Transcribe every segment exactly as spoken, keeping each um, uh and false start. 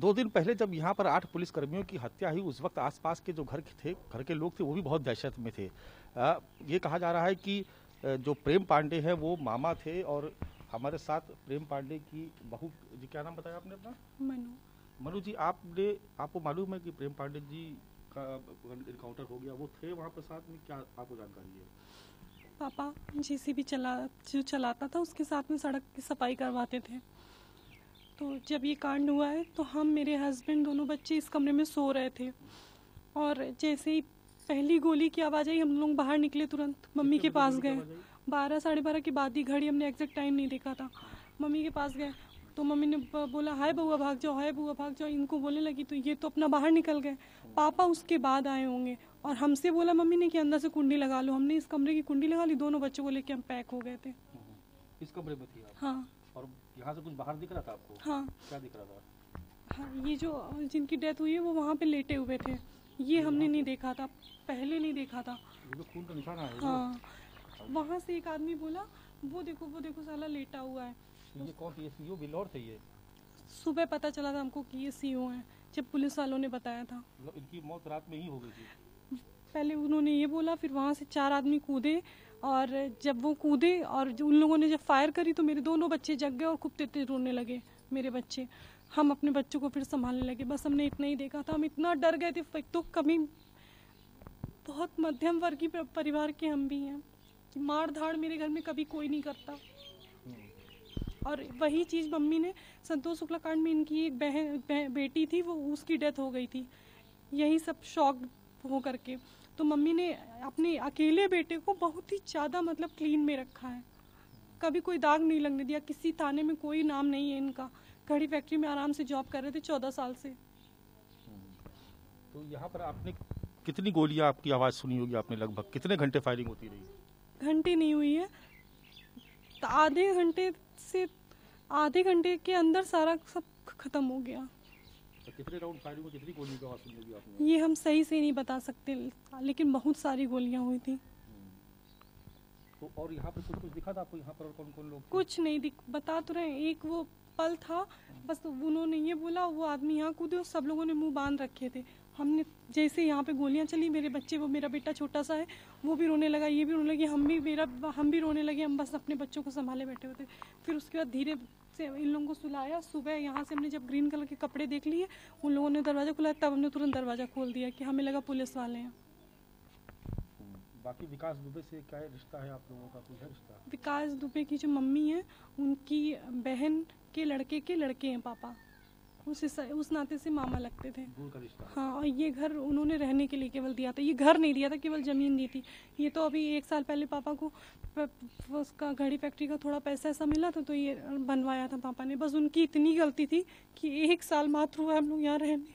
दो दिन पहले जब यहाँ पर आठ पुलिसकर्मियों की हत्या हुई उस वक्त आसपास के जो घर थे, घर के लोग थे, वो भी बहुत दहशत में थे। आ, ये कहा जा रहा है कि जो प्रेम पांडे हैं वो मामा थे और हमारे साथ प्रेम पांडे की बहू जी, क्या नाम बताया आपने अपना? मनु। मनु जी, आपने आपको मालूम है कि प्रेम पांडे जी का इनकाउंटर हो गया, वो थे वहाँ पर साथ में, क्या आपको जानकारी है? पापा जेसीबी चला जो चलाता था उसके साथ में सड़क की सफाई करवाते थे। तो जब ये कांड हुआ है तो हम मेरे हस्बैंड दोनों बच्चे इस कमरे में सो रहे थे और जैसे ही पहली गोली की आवाज़ आई हम लोग बाहर निकले, तुरंत मम्मी के पास गए। बारह साढ़े बारह की बाद ही, घड़ी हमने एग्जैक्ट टाइम नहीं देखा था। मम्मी के पास गए तो मम्मी ने बोला हाय बउआ भाग जाओ, हाय बउआ भाग जाओ, इनको बोलने लगी तो ये तो अपना बाहर निकल गए। पापा उसके बाद आए होंगे और हमसे बोला मम्मी ने कि अंदर से कुंडी लगा लो। हमने इस कमरे की कुंडी लगा ली, दोनों बच्चों को लेके हम पैक हो गए थे। इस कमरे में थी आप? हाँ। और यहाँ से कुछ बाहर दिख रहा था आपको? हाँ। क्या दिख रहा था? हाँ, ये जो जिनकी डेथ हुई है वो वहाँ पे लेटे हुए थे, ये हमने नहीं देखा था, पहले नहीं देखा था। ये जो खून का निशान है। हाँ, वहाँ से एक आदमी बोला वो देखो वो देखो साला लेटा हुआ है। ये कौन थे? ये सीओ बिल्लौर थे? ये सुबह पता चला था हमको कि ये सीओ हैं, जब पुलिस वालों ने बताया था। मतलब इनकी मौत रात में ही हो गई थी? पहले उन्होंने ये बोला, फिर वहाँ से चार आदमी कूदे और जब वो कूदे और उन लोगों ने जब फायर करी तो मेरे दोनों बच्चे जग गए और खूब तेज तेज रोने लगे मेरे बच्चे। हम अपने बच्चों को फिर संभालने लगे, बस हमने इतना ही देखा था। हम इतना डर गए थे, तो कभी बहुत मध्यम वर्गीय परिवार के हम भी हैं, मार धाड़ मेरे घर में कभी कोई नहीं करता। और वही चीज़ मम्मी ने संतोष शुक्ला कांड में, इनकी एक बहन बह, बेटी थी, वो उसकी डेथ हो गई थी यही सब शॉक हो करके। तो मम्मी ने अपने अकेले बेटे को बहुत ही ज़्यादा मतलब क्लीन में रखा है, कभी कोई दाग नहीं लगने दिया, किसी थाने में कोई नाम नहीं है इनका। घड़ी फैक्ट्री में आराम से जॉब कर रहे थे चौदह साल से। तो यहाँ पर आपने कितनी गोलियाँ, आपकी आवाज़ सुनी होगी आपने, लगभग कितने घंटे फायरिंग होती रही? घंटे नहीं हुई है, तो आधे घंटे से आधे घंटे के अंदर सारा सब खत्म हो गया। तो कितने राउंड फायरिंग हुई, कितनी गोलियों की आवाज़ सुनी होगी आपने? ये हम सही से नहीं बता सकते, लेकिन बहुत सारी गोलियां हुई थी। तो और यहाँ पर कुछ कुछ दिखा था आपको? यहाँ पर और कौन कौन लोग? कुछ नहीं दिख, बता तो रहे, एक वो पल था बस, तो उन्होंने ये बोला वो आदमी यहाँ कूदे और सब लोगों ने मुंह बांध रखे थे। हमने जैसे यहाँ पे गोलियां चली, मेरे बच्चे, वो मेरा बेटा छोटा सा है, वो भी रोने लगा, ये भी रोने लगी, हम भी मेरा हम भी रोने लगे। हम बस अपने बच्चों को संभाले बैठे होते। फिर उसके बाद धीरे से इन लोगों को सुलाया। सुबह यहाँ से हमने जब ग्रीन कलर के कपड़े देख लिए, उन लोगों ने दरवाजा खुलाया, तब हमने तुरंत दरवाजा खोल दिया कि हमें लगा पुलिस वाले हैं। बाकी विकास दुबे से क्या रिश्ता है आप लोगों का? कुछ है रिश्ता? विकास दुबे की जो मम्मी है, उनकी बहन के लड़के के लड़के हैं पापा, उस उस नाते से मामा लगते थे। दूर का रिश्ता? हाँ, और ये घर उन्होंने रहने के लिए केवल दिया था, ये घर नहीं दिया था, केवल जमीन दी थी। ये तो अभी एक साल पहले पापा को उसका घड़ी फैक्ट्री का थोड़ा पैसा ऐसा मिला था तो ये बनवाया था पापा ने। बस उनकी इतनी गलती थी कि एक साल मात्र हुआ हम लोग यहाँ रहने।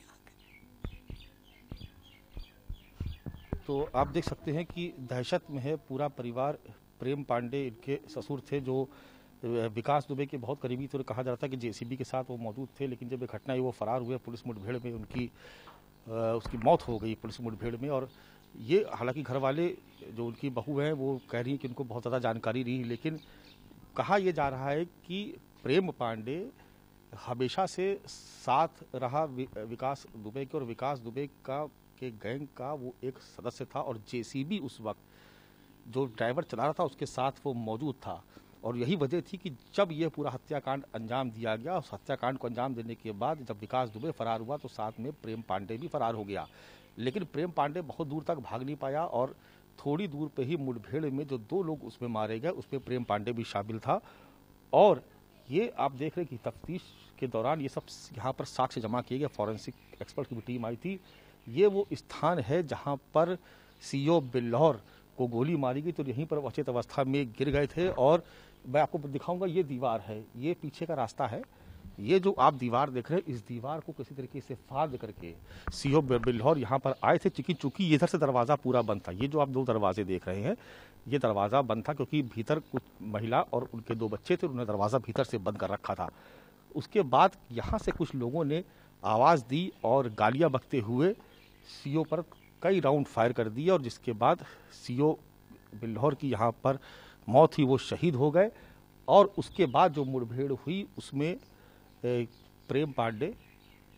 तो आप देख सकते हैं कि दहशत में है पूरा परिवार। प्रेम पांडे इनके ससुर थे, जो विकास दुबे के बहुत करीबी थे। कहा जा रहा था कि जेसीबी के साथ वो मौजूद थे, लेकिन जब ये घटना हुई वो फरार हुए। पुलिस मुठभेड़ में उनकी आ, उसकी मौत हो गई पुलिस मुठभेड़ में। और ये हालांकि घर वाले जो उनकी बहू हैं वो कह रही हैं कि उनको बहुत ज़्यादा जानकारी नहीं, लेकिन कहा यह जा रहा है कि प्रेम पांडे हमेशा से साथ रहा विकास दुबे के, और विकास दुबे का के गैंग का वो एक सदस्य था। और जेसीबी उस वक्त जो ड्राइवर चला रहा था उसके साथ वो मौजूद था। और यही वजह थी कि जब ये पूरा हत्याकांड अंजाम दिया गया, उस हत्याकांड को अंजाम देने के बाद जब विकास दुबे फरार हुआ तो साथ में प्रेम पांडे भी फरार हो गया। लेकिन प्रेम पांडे बहुत दूर तक भाग नहीं पाया और थोड़ी दूर पे ही मुठभेड़ में जो दो लोग उसमें मारे गए उसमें प्रेम पांडे भी शामिल था। और ये आप देख रहे हैं कि तफ्तीश के दौरान ये सब यहाँ पर साक्ष्य जमा किए गए। फॉरेंसिक एक्सपर्ट की भी टीम आई थी। ये वो स्थान है जहाँ पर सीओ बिल्लौर को गोली मारी गई, तो यहीं पर अचेत अवस्था में गिर गए थे। और मैं आपको दिखाऊंगा, ये दीवार है, ये पीछे का रास्ता है, ये जो आप दीवार देख रहे हैं इस दीवार को किसी तरीके से फाड़ करके सीओ बिल्लौर यहाँ पर आए थे। चूंकि चूंकि इधर से दरवाज़ा पूरा बंद था, ये जो आप दो दरवाजे देख रहे हैं ये दरवाज़ा बंद था क्योंकि भीतर कुछ महिला और उनके दो बच्चे थे, उन्होंने दरवाज़ा भीतर से बंद कर रखा था। उसके बाद यहाँ से कुछ लोगों ने आवाज़ दी और गालियाँ बकते हुए सीओ पर कई राउंड फायर कर दिए, और जिसके बाद सीओ बिल्लौर की यहाँ पर मौत हुई, वो शहीद हो गए। और उसके बाद जो मुठभेड़ हुई उसमें प्रेम पांडे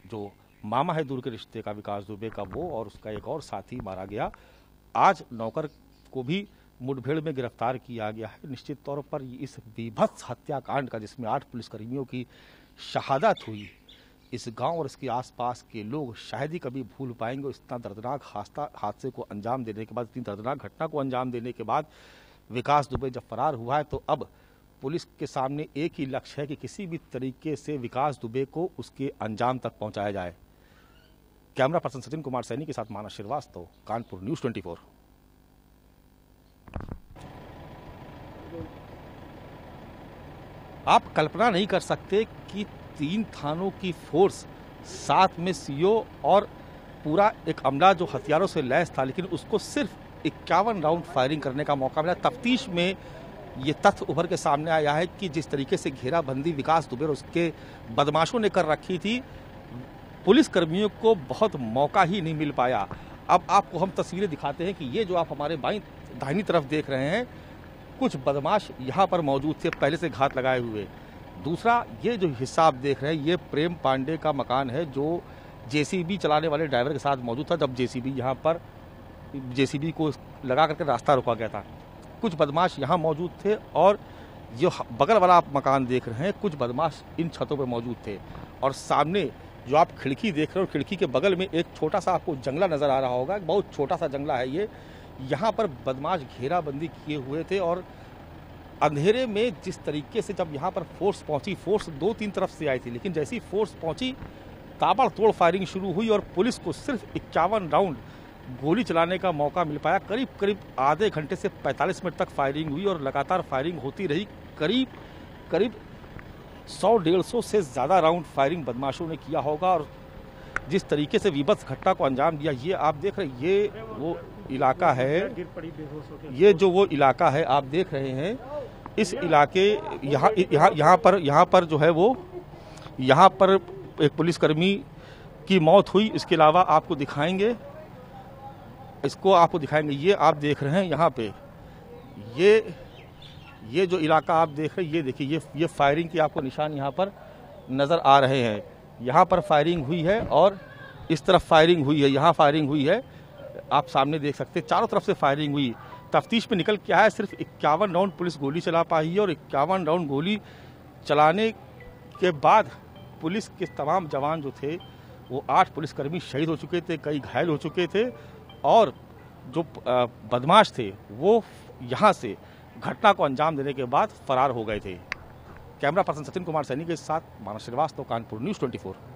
जो मामा है दूर के रिश्ते का विकास दुबे का, वो और उसका एक और साथी मारा गया। आज नौकर को भी मुठभेड़ में गिरफ्तार किया गया है। निश्चित तौर पर इस बीभत्स हत्याकांड का, जिसमें आठ पुलिसकर्मियों की शहादत हुई, इस गांव और इसके आसपास के लोग शायद ही कभी भूल पाएंगे। इतना दर्दनाक हादसे को अंजाम देने के बाद, इतनी दर्दनाक घटना को अंजाम देने के बाद विकास दुबे जब फरार हुआ है, तो अब पुलिस के सामने एक ही लक्ष्य है कि किसी भी तरीके से विकास दुबे को उसके अंजाम तक पहुंचाया जाए। कैमरा पर्सन सचिन कुमार सैनी के साथ Manas Shrivastava, Kanpur news twenty four. आप कल्पना नहीं कर सकते कि तीन थानों की फोर्स, साथ में सीओ और पूरा एक अमला जो हथियारों से लैस था, लेकिन उसको सिर्फ इक्यावन राउंड फायरिंग करने का मौका मिला। तफ्तीश में ये तथ्य उभर के सामने आया है कि जिस तरीके से घेराबंदी विकास दुबे और उसके बदमाशों ने कर रखी थी, पुलिस कर्मियों को बहुत मौका ही नहीं मिल पाया। अब आपको हम तस्वीरें दिखाते हैं कि ये जो आप हमारे बाईं दाहिनी तरफ देख रहे हैं, कुछ बदमाश यहाँ पर मौजूद थे पहले से घात लगाए हुए। दूसरा, ये जो हिस्सा आप देख रहे हैं, ये प्रेम पांडे का मकान है जो जेसीबी चलाने वाले ड्राइवर के साथ मौजूद था जब जेसीबी यहाँ पर जेसीबी को लगा करके रास्ता रोका गया था। कुछ बदमाश यहाँ मौजूद थे और जो बगल वाला आप मकान देख रहे हैं, कुछ बदमाश इन छतों पर मौजूद थे। और सामने जो आप खिड़की देख रहे हो, खिड़की के बगल में एक छोटा सा आपको जंगला नजर आ रहा होगा, बहुत छोटा सा जंगला है ये। यहाँ पर बदमाश घेराबंदी किए हुए थे और अंधेरे में जिस तरीके से जब यहाँ पर फोर्स पहुंची, फोर्स दो तीन तरफ से आई थी, लेकिन जैसी फोर्स पहुंची ताबड़तोड़ फायरिंग शुरू हुई और पुलिस को सिर्फ इक्यावन राउंड गोली चलाने का मौका मिल पाया। करीब करीब आधे घंटे से पैंतालीस मिनट तक फायरिंग हुई और लगातार फायरिंग होती रही। करीब करीब सौ डेढ़ सौ से ज़्यादा राउंड फायरिंग बदमाशों ने किया होगा और जिस तरीके से विभत्स घटना को अंजाम दिया, ये आप देख रहे हैं, ये वो इलाका है, ये जो वो इलाका है आप देख रहे हैं, इस इलाके यहाँ यहाँ यहाँ पर यहाँ पर जो है वो यहाँ पर एक पुलिसकर्मी की मौत हुई। इसके अलावा आपको दिखाएंगे, इसको आपको दिखाएंगे, ये आप देख रहे हैं यहाँ पे, ये ये जो इलाका आप देख रहे हैं, ये देखिए, ये ये फायरिंग की आपको निशान यहाँ पर नज़र आ रहे हैं। यहाँ पर फायरिंग हुई है और इस तरफ फायरिंग हुई है, यहाँ फायरिंग हुई है, आप सामने देख सकते हैं, चारों तरफ से फायरिंग हुई। तफ्तीश में निकल के आया है सिर्फ इक्यावन राउंड पुलिस गोली चला पाई है और इक्यावन राउंड गोली चलाने के बाद पुलिस के तमाम जवान जो थे, वो आठ पुलिसकर्मी शहीद हो चुके थे, कई घायल हो चुके थे और जो बदमाश थे वो यहाँ से घटना को अंजाम देने के बाद फरार हो गए थे। कैमरा पर्सन सचिन कुमार सैनी के साथ Manas Shrivastava, Kanpur news twenty four.